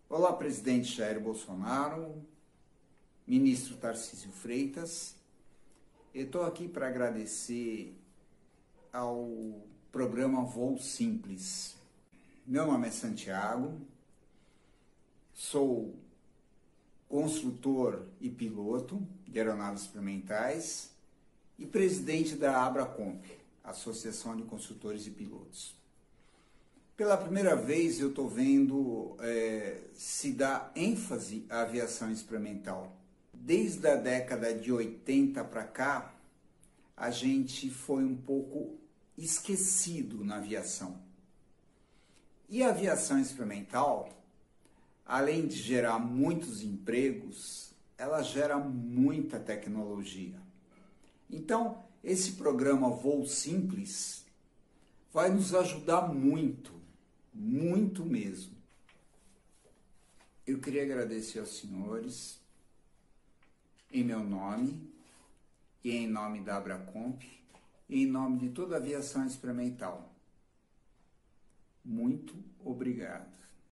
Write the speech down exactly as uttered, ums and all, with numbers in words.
Olá, presidente Jair Bolsonaro, ministro Tarcísio Freitas. Eu estou aqui para agradecer ao programa Voo Simples. Meu nome é Santiago, sou construtor e piloto de aeronaves experimentais e presidente da Abracomp, Associação de Construtores e Pilotos. Pela primeira vez eu estou vendo é, se dar ênfase à aviação experimental. Desde a década de oitenta para cá, a gente foi um pouco esquecido na aviação. E a aviação experimental, além de gerar muitos empregos, ela gera muita tecnologia. Então, esse programa Voo Simples vai nos ajudar muito, muito mesmo. Eu queria agradecer aos senhores, em meu nome, e em nome da Abracomp, e em nome de toda a aviação experimental. Muito obrigado.